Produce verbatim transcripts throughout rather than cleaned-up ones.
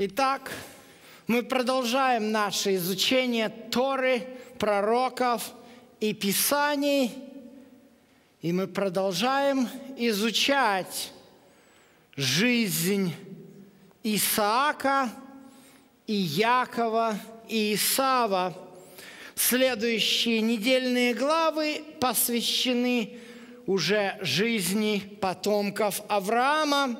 Итак, мы продолжаем наше изучение Торы, пророков и Писаний, и мы продолжаем изучать жизнь Исаака и Якова и Исава. Следующие недельные главы посвящены уже жизни потомков Авраама.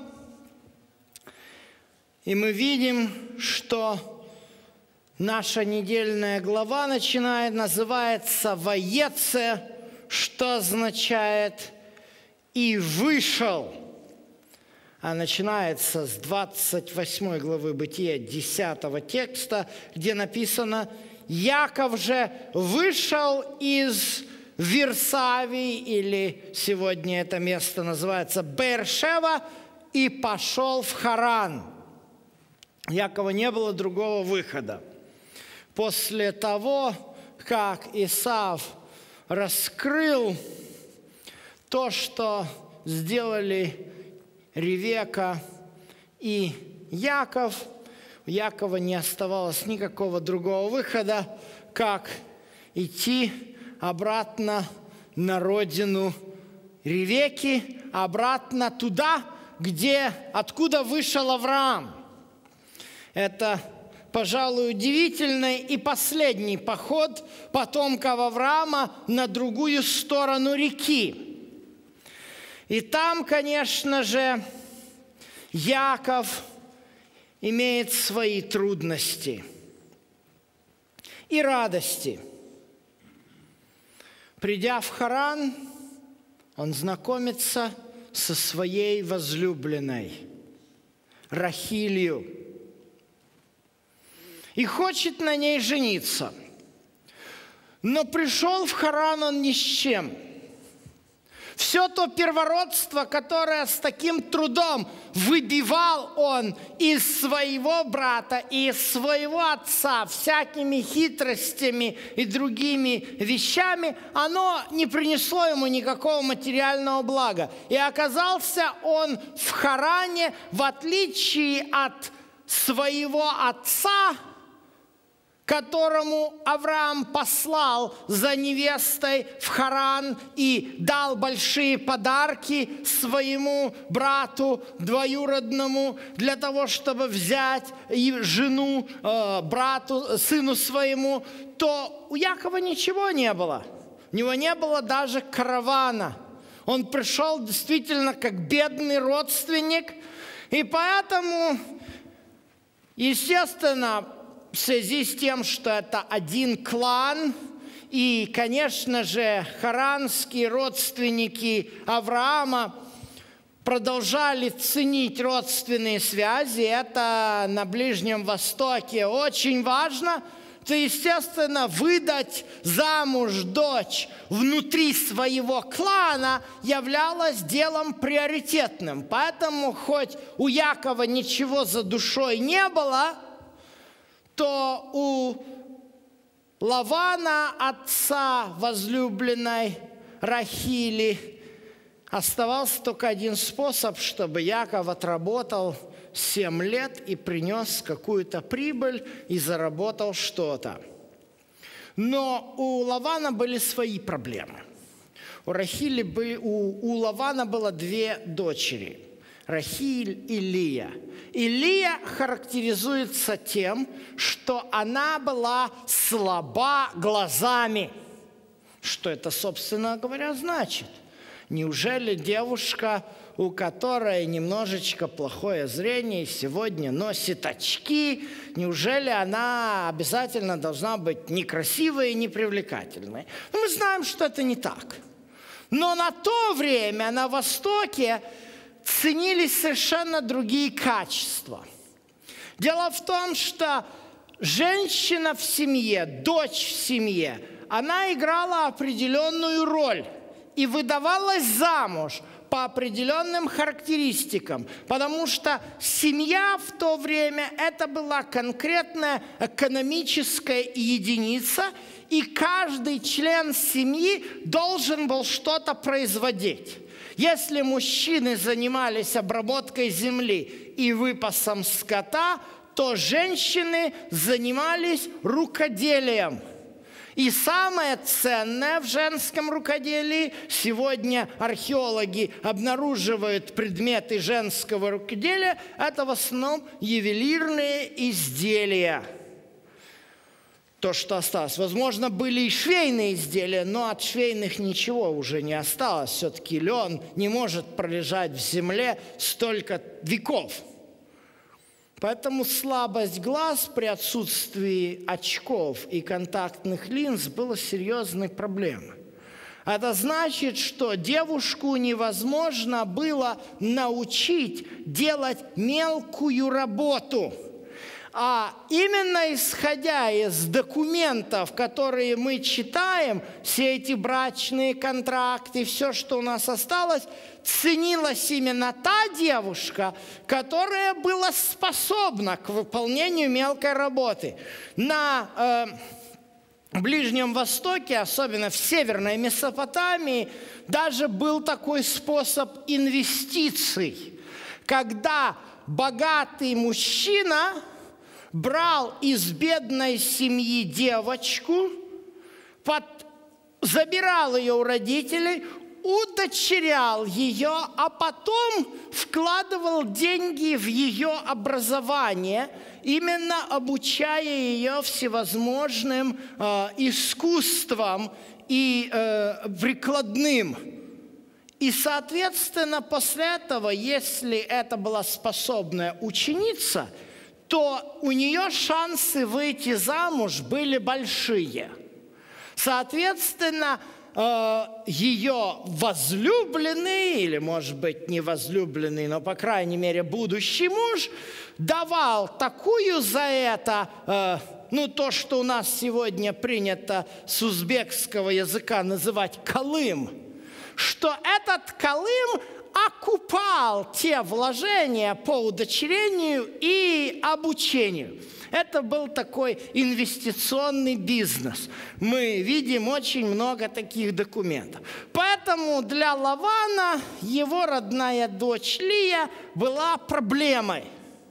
И мы видим, что наша недельная глава начинает, называется «Ваеце», что означает «и вышел». А начинается с двадцать восьмой главы Бытия, десятого текста, где написано: «Яков же вышел из Вирсавии», или сегодня это место называется Беэр-Шева, «и пошел в Харан». Якова не было другого выхода. После того, как Исав раскрыл то, что сделали Ревека и Яков, у Якова не оставалось никакого другого выхода, как идти обратно на родину Ревеки, обратно туда, где, откуда вышел Авраам. Это, пожалуй, удивительный и последний поход потомков Авраама на другую сторону реки. И там, конечно же, Яков имеет свои трудности и радости. Придя в Харан, он знакомится со своей возлюбленной Рахилью и хочет на ней жениться. Но пришел в Харан он ни с чем. Все то первородство, которое с таким трудом выбивал он из своего брата и из своего отца всякими хитростями и другими вещами, оно не принесло ему никакого материального блага. И оказался он в Харане, в отличие от своего отца, которому Авраам послал за невестой в Харан и дал большие подарки своему брату двоюродному для того, чтобы взять жену э, брату, сыну своему, то у Якова ничего не было. У него не было даже каравана. Он пришел действительно как бедный родственник, и поэтому, естественно, в связи с тем, что это один клан, и, конечно же, харанские родственники Авраама продолжали ценить родственные связи, это на Ближнем Востоке очень важно, то, естественно, выдать замуж дочь внутри своего клана являлось делом приоритетным. Поэтому, хоть у Якова ничего за душой не было, то у Лавана, отца возлюбленной Рахили, оставался только один способ, чтобы Яков отработал семь лет и принес какую-то прибыль и заработал что-то. Но у Лавана были свои проблемы. У Рахили были, у, у Лавана было две дочери – Рахиль и Лия. И Лия характеризуется тем, что она была слаба глазами. Что это, собственно говоря, значит? Неужели девушка, у которой немножечко плохое зрение, сегодня носит очки, неужели она обязательно должна быть некрасивой и непривлекательной? Ну, мы знаем, что это не так. Но на то время на Востоке ценились совершенно другие качества. Дело в том, что женщина в семье, дочь в семье, она играла определенную роль и выдавалась замуж по определенным характеристикам, потому что семья в то время – это была конкретная экономическая единица, и каждый член семьи должен был что-то производить. Если мужчины занимались обработкой земли и выпасом скота, то женщины занимались рукоделием. И самое ценное в женском рукоделии, сегодня археологи обнаруживают предметы женского рукоделия, это в основном ювелирные изделия. То, что осталось. Возможно, были и швейные изделия, но от швейных ничего уже не осталось. Все-таки лен не может пролежать в земле столько веков. Поэтому слабость глаз при отсутствии очков и контактных линз была серьезной проблемой. Это значит, что девушку невозможно было научить делать мелкую работу. А именно исходя из документов, которые мы читаем, все эти брачные контракты, все, что у нас осталось, ценилась именно та девушка, которая была способна к выполнению мелкой работы. На э, Ближнем Востоке, особенно в Северной Месопотамии, даже был такой способ инвестиций, когда богатый мужчина брал из бедной семьи девочку, под... забирал ее у родителей, удочерял ее, а потом вкладывал деньги в ее образование, именно обучая ее всевозможным э, искусствам и э, прикладным. И, соответственно, после этого, если это была способная ученица, то у нее шансы выйти замуж были большие. Соответственно, ее возлюбленный, или, может быть, не возлюбленный, но, по крайней мере, будущий муж, давал такую за это, ну, то, что у нас сегодня принято с узбекского языка называть «калым», что этот калым окупал те вложения по удочерению и обучению. Это был такой инвестиционный бизнес. Мы видим очень много таких документов. Поэтому для Лавана его родная дочь Лия была проблемой.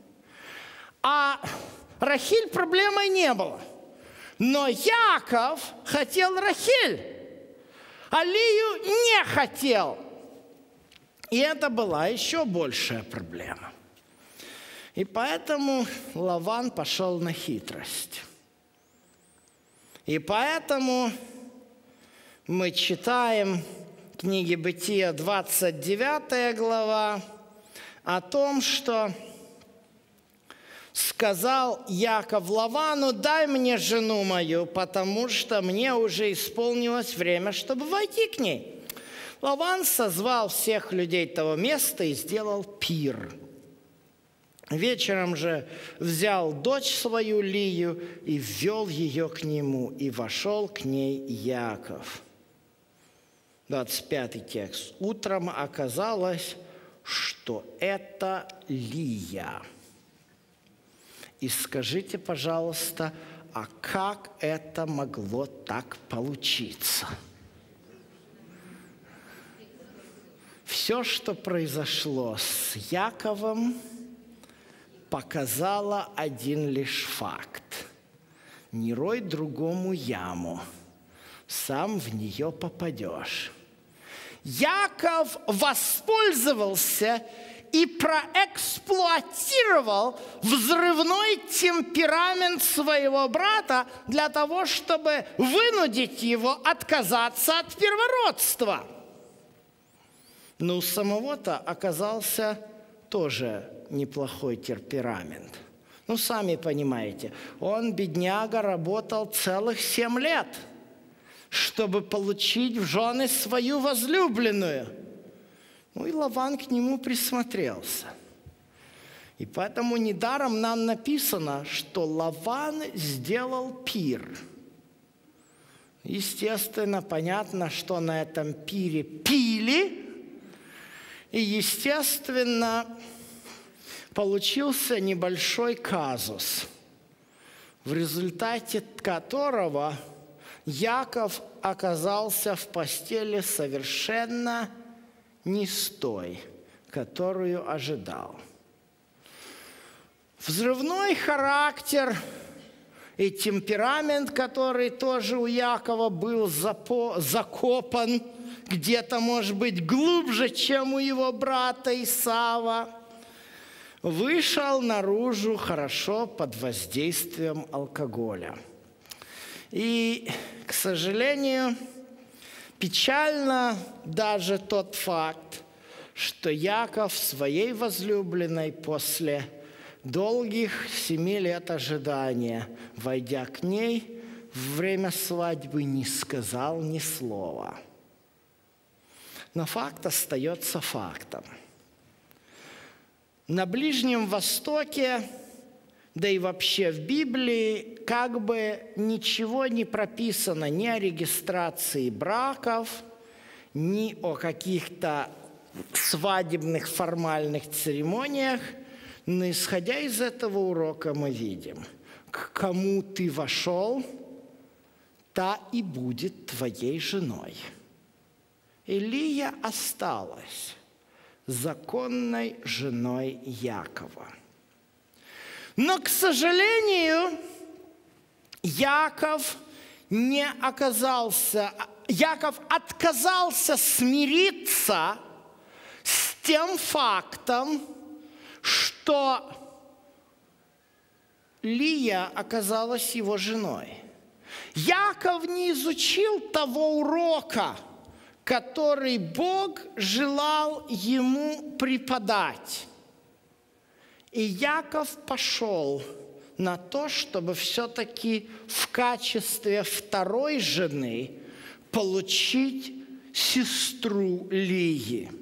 А Рахиль проблемой не было. Но Яков хотел Рахиль, а Лию не хотел. И это была еще большая проблема. И поэтому Лаван пошел на хитрость. И поэтому мы читаем в книге Бытия, двадцать девятая глава, о том, что сказал Яков Лавану: «Дай мне жену мою, потому что мне уже исполнилось время, чтобы войти к ней». Лаван созвал всех людей того места и сделал пир. Вечером же взял дочь свою Лию и ввел ее к нему, и вошел к ней Яков. двадцать пятый текст. Утром оказалось, что это Лия. И скажите, пожалуйста, а как это могло так получиться? Все, что произошло с Яковом, показало один лишь факт. Не рой другому яму, сам в нее попадешь. Яков воспользовался и проэксплуатировал взрывной темперамент своего брата для того, чтобы вынудить его отказаться от первородства. Но у самого-то оказался тоже неплохой темперамент. Ну, сами понимаете, он, бедняга, работал целых семь лет, чтобы получить в жены свою возлюбленную. Ну, и Лаван к нему присмотрелся. И поэтому недаром нам написано, что Лаван сделал пир. Естественно, понятно, что на этом пире пили. И, естественно, получился небольшой казус, в результате которого Яков оказался в постели совершенно не с той, которую ожидал. Взрывной характер и темперамент, который тоже у Якова был закопан где-то, может быть, глубже, чем у его брата Исава, вышел наружу хорошо под воздействием алкоголя. И, к сожалению, печально даже тот факт, что Яков своей возлюбленной после долгих семи лет ожидания, войдя к ней, в время свадьбы не сказал ни слова. Но факт остается фактом. На Ближнем Востоке, да и вообще в Библии, как бы ничего не прописано ни о регистрации браков, ни о каких-то свадебных формальных церемониях. Но исходя из этого урока мы видим, к кому ты вошел, та и будет твоей женой. Илия осталась законной женой Якова. Но, к сожалению, Яков не оказался, Яков отказался смириться с тем фактом, что Лия оказалась его женой. Яков не изучил того урока, который Бог желал ему преподать. И Яков пошел на то, чтобы все-таки в качестве второй жены получить сестру Лии.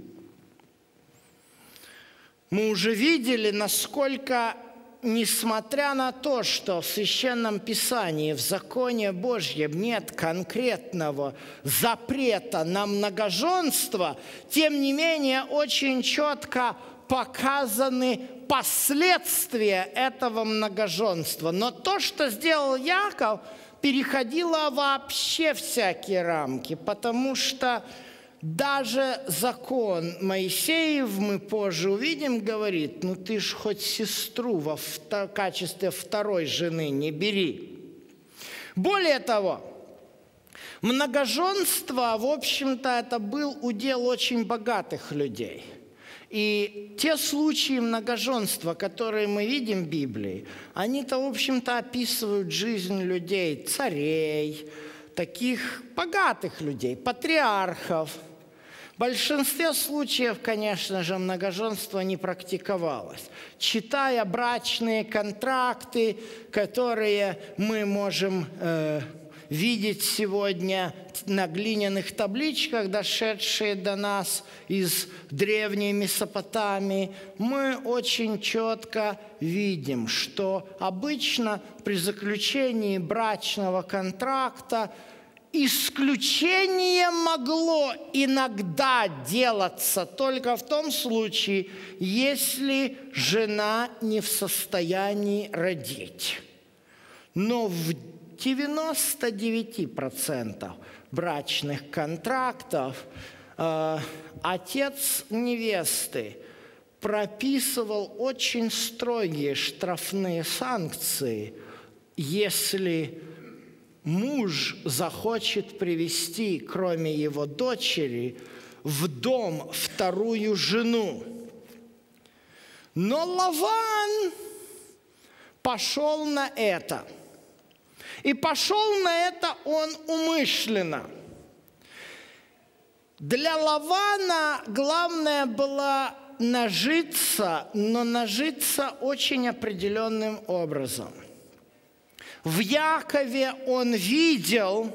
Мы уже видели, насколько, несмотря на то, что в Священном Писании, в законе Божьем нет конкретного запрета на многоженство, тем не менее очень четко показаны последствия этого многоженства. Но то, что сделал Яков, переходило вообще всякие рамки, потому что даже закон Моисеев, мы позже увидим, говорит, ну ты ж хоть сестру во в качестве второй жены не бери. Более того, многоженство, в общем-то, это был удел очень богатых людей. И те случаи многоженства, которые мы видим в Библии, они-то, в общем-то, описывают жизнь людей, царей, таких богатых людей, патриархов. В большинстве случаев, конечно же, многоженство не практиковалось. Читая брачные контракты, которые мы можем э, видеть сегодня на глиняных табличках, дошедшие до нас из древней Месопотамии, мы очень четко видим, что обычно при заключении брачного контракта исключение могло иногда делаться только в том случае, если жена не в состоянии родить. Но в девяноста девяти процентах брачных контрактов э, отец невесты прописывал очень строгие штрафные санкции, если муж захочет привести, кроме его дочери, в дом вторую жену. Но Лаван пошел на это. И пошел на это он умышленно. Для Лавана главное было нажиться, но нажиться очень определенным образом. В Якове он видел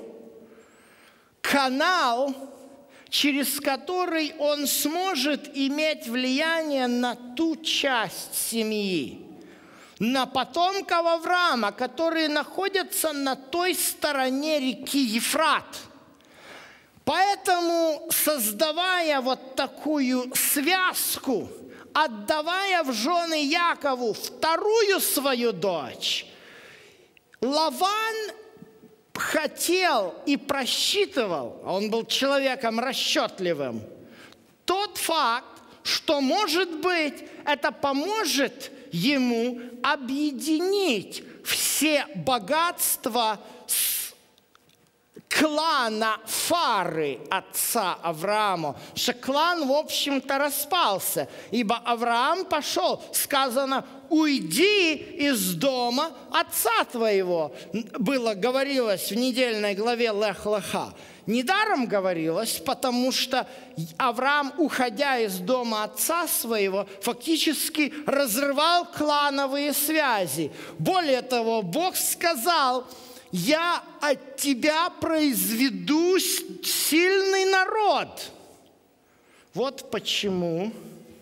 канал, через который он сможет иметь влияние на ту часть семьи, на потомков Авраама, которые находятся на той стороне реки Ефрат. Поэтому, создавая вот такую связку, отдавая в жены Якову вторую свою дочь, Лаван хотел и просчитывал, а он был человеком расчетливым, тот факт, что, может быть, это поможет ему объединить все богатства с клана Фары, отца Авраама. Что клан, в общем-то, распался, ибо Авраам пошел, сказано, уйди из дома отца твоего. Было, говорилось в недельной главе Лех-Леха. Недаром говорилось, потому что Авраам, уходя из дома отца своего, фактически разрывал клановые связи. Более того, Бог сказал: «Я от тебя произведу сильный народ». Вот почему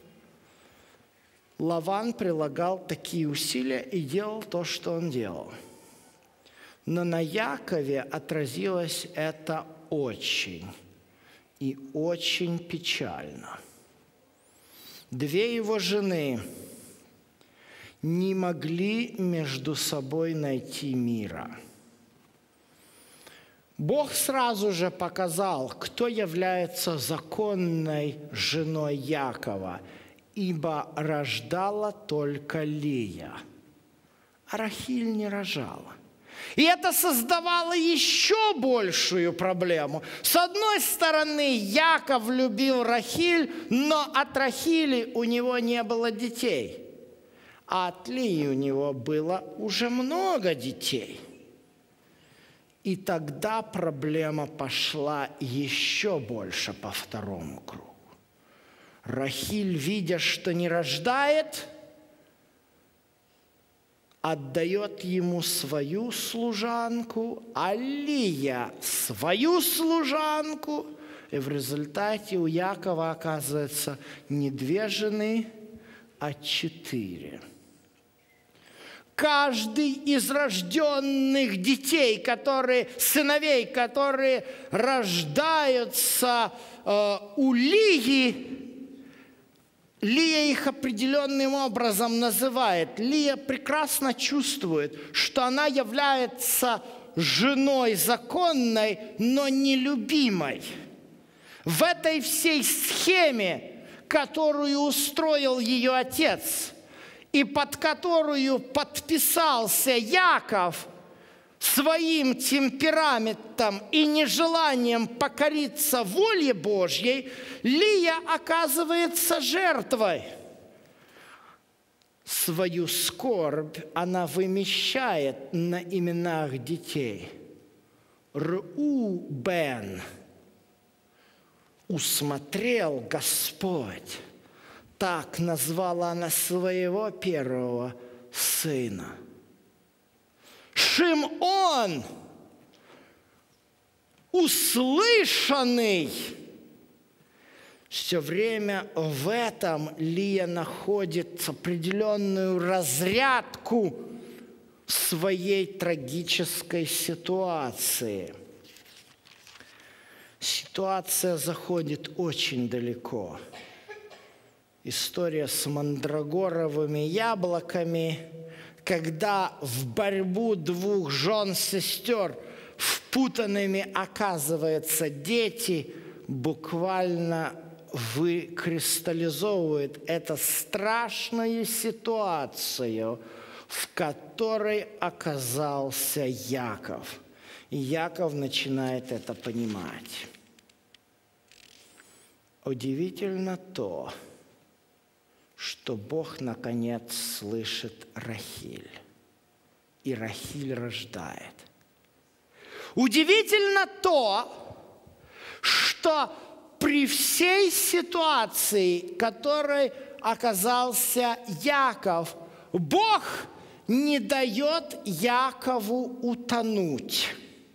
Лаван прилагал такие усилия и делал то, что он делал. Но на Якове отразилось это очень и очень печально. Две его жены не могли между собой найти мира. Бог сразу же показал, кто является законной женой Якова, ибо рождала только Лия, а Рахиль не рожала. И это создавало еще большую проблему. С одной стороны, Яков любил Рахиль, но от Рахили у него не было детей, а от Лии у него было уже много детей. И тогда проблема пошла еще больше по второму кругу. Рахиль, видя, что не рождает, отдает ему свою служанку, а Лия свою служанку. И в результате у Якова оказывается не две жены, а четыре. Каждый из рожденных детей, которые, сыновей, которые рождаются э, у Лии, Лия их определенным образом называет. Лия прекрасно чувствует, что она является женой законной, но нелюбимой. В этой всей схеме, которую устроил ее отец, и под которую подписался Яков своим темпераментом и нежеланием покориться воле Божьей, Лия оказывается жертвой. Свою скорбь она вымещает на именах детей. Реубен. Усмотрел Господь. Так назвала она своего первого сына. Шимон, услышанный. Все время в этом Лия находит определенную разрядку своей трагической ситуации. Ситуация заходит очень далеко. История с мандрагоровыми яблоками, когда в борьбу двух жен-сестер впутанными оказываются дети, буквально выкристаллизовывает эту страшную ситуацию, в которой оказался Яков. И Яков начинает это понимать. Удивительно то, что Бог, наконец, слышит Рахиль, и Рахиль рождает. Удивительно то, что при всей ситуации, в которой оказался Яков, Бог не дает Якову утонуть.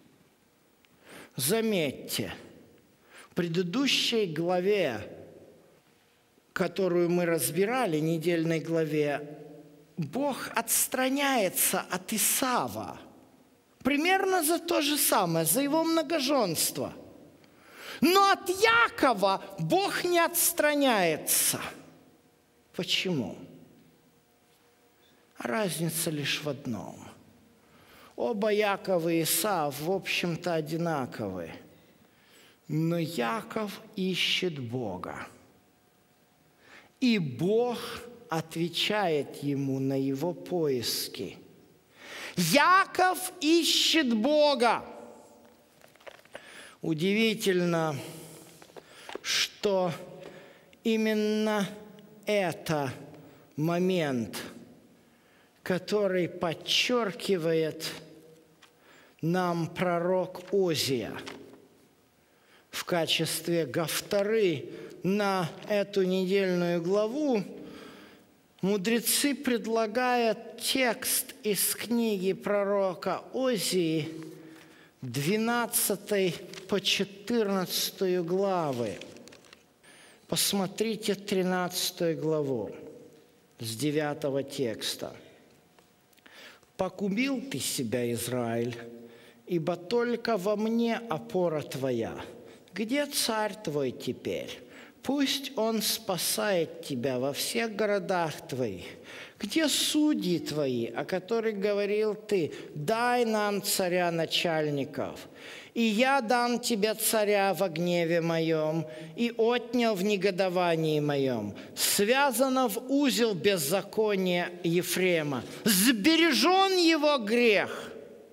Заметьте, в предыдущей главе, которую мы разбирали, недельной главе, Бог отстраняется от Исава. Примерно за то же самое, за его многоженство. Но от Якова Бог не отстраняется. Почему? Разница лишь в одном. Оба Яков и Исав, в общем-то, одинаковы. Но Яков ищет Бога. И Бог отвечает ему на его поиски. Яков ищет Бога. Удивительно, что именно это момент, который подчеркивает нам пророк Озия в качестве гавторы на эту недельную главу. Мудрецы предлагают текст из книги пророка Озии, двенадцатой по четырнадцатую главы. Посмотрите тринадцатую главу с девятого текста. «Погубил ты себя, Израиль, ибо только во мне опора твоя. Где царь твой теперь? Пусть он спасает тебя во всех городах твоих. Где судьи твои, о которых говорил ты? Дай нам царя начальников. И я дам тебе царя во гневе моем, и отнял в негодовании моем. Связано в узел беззаконие Ефрема. Сбережен его грех».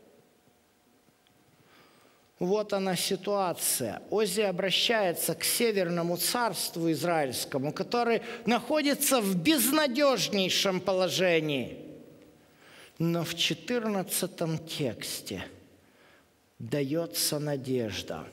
Вот она ситуация. Озия обращается к Северному царству израильскому, который находится в безнадежнейшем положении. Но в четырнадцатом тексте дается надежда.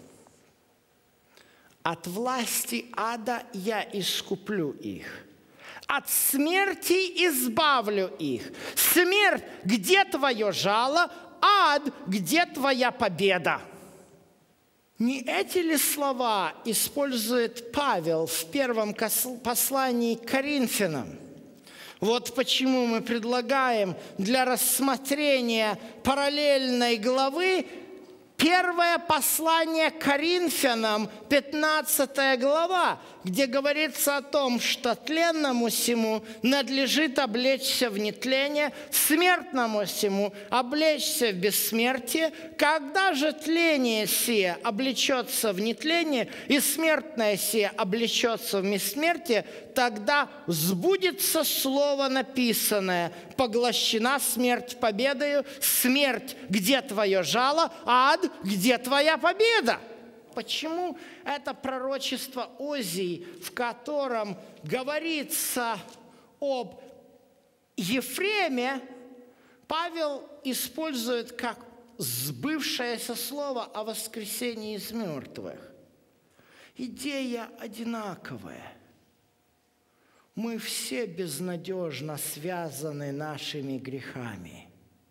«От власти ада я искуплю их, от смерти избавлю их. Смерть, где твое жало? Ад, где твоя победа?» Не эти ли слова использует Павел в первом послании к Коринфянам? Вот почему мы предлагаем для рассмотрения параллельной главы первое послание к Коринфянам, пятнадцатая глава, где говорится о том, что тленному сему надлежит облечься в нетление, смертному сему облечься в бессмертие. Когда же тление сие облечется в нетление, и смертное сие облечется в бессмертие, тогда сбудется слово написанное: «Поглощена смерть победою, смерть, где твое жало? Ад, где твоя победа?» Почему это пророчество Озии, в котором говорится об Ефреме, Павел использует как сбывшееся слово о воскресении из мертвых? Идея одинаковая. Мы все безнадежно связаны нашими грехами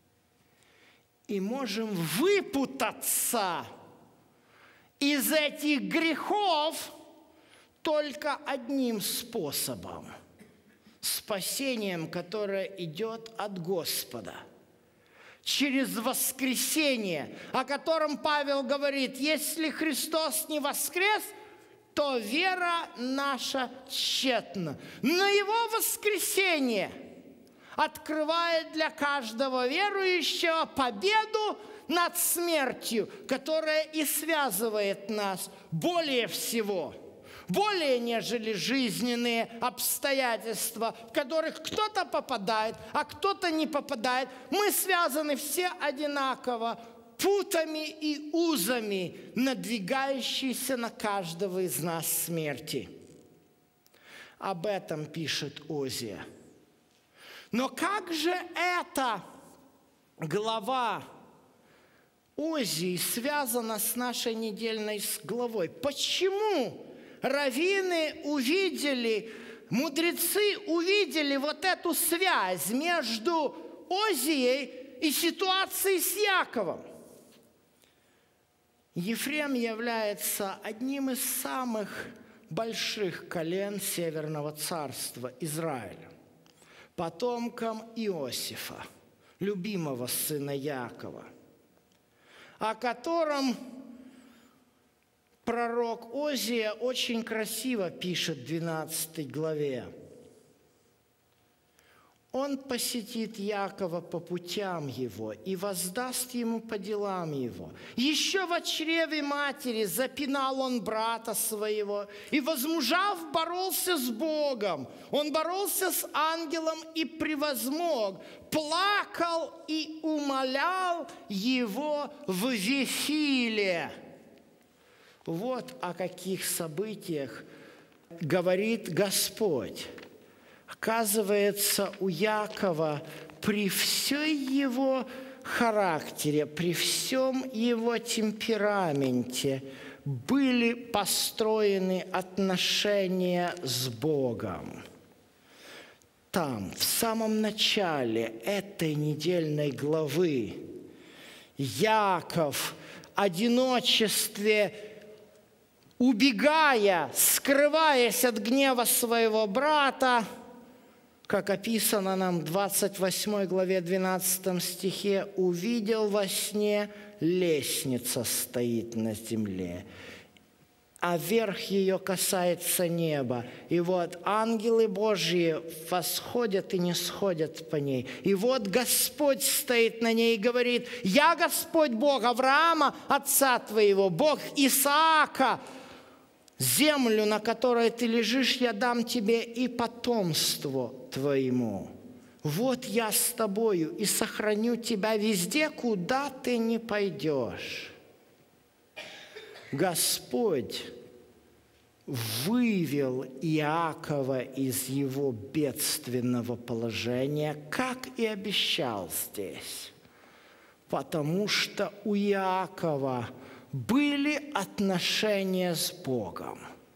и можем выпутаться из этих грехов только одним способом – спасением, которое идет от Господа. Через воскресение, о котором Павел говорит: если Христос не воскрес, то вера наша тщетна. Но Его воскресение открывает для каждого верующего победу над смертью, которая и связывает нас более всего, более нежели жизненные обстоятельства, в которых кто-то попадает, а кто-то не попадает. Мы связаны все одинаково путами и узами, надвигающиеся на каждого из нас смерти. Об этом пишет Озия. Но как же эта глава Озии связана с нашей недельной главой? Почему раввины увидели, мудрецы увидели вот эту связь между Озией и ситуацией с Яковом? Ефрем является одним из самых больших колен Северного царства Израиля, потомком Иосифа, любимого сына Якова, о котором пророк Озия очень красиво пишет в двенадцатой главе. Он посетит Якова по путям его и воздаст ему по делам его. Еще в чреве матери запинал он брата своего, и, возмужав, боролся с Богом. Он боролся с ангелом и превозмог, плакал и умолял его в Вифиле. Вот о каких событиях говорит Господь. Оказывается, у Якова при всей его характере, при всем его темпераменте были построены отношения с Богом. Там, в самом начале этой недельной главы, Яков в одиночестве, убегая, скрываясь от гнева своего брата, как описано нам в двадцать восьмой главе двенадцатом стихе, увидел во сне, лестница стоит на земле, а верх ее касается неба. И вот ангелы Божьи восходят и не сходят по ней. И вот Господь стоит на ней и говорит: «Я Господь Бог Авраама, отца твоего, Бог Исаака. Землю, на которой ты лежишь, я дам тебе и потомству твоему. Вот я с тобою и сохраню тебя везде, куда ты не пойдешь». Господь вывел Иакова из его бедственного положения, как и обещал здесь, потому что у Иакова были отношения с Богом.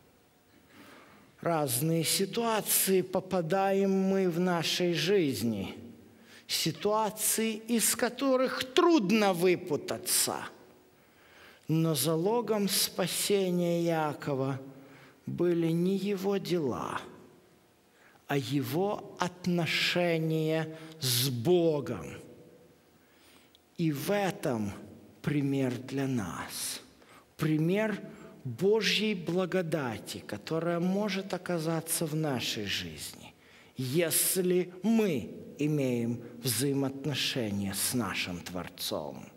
Разные ситуации попадаем мы в нашей жизни, ситуации, из которых трудно выпутаться. Но залогом спасения Иакова были не его дела, а его отношения с Богом. И в этом пример для нас, пример Божьей благодати, которая может оказаться в нашей жизни, если мы имеем взаимоотношения с нашим Творцом.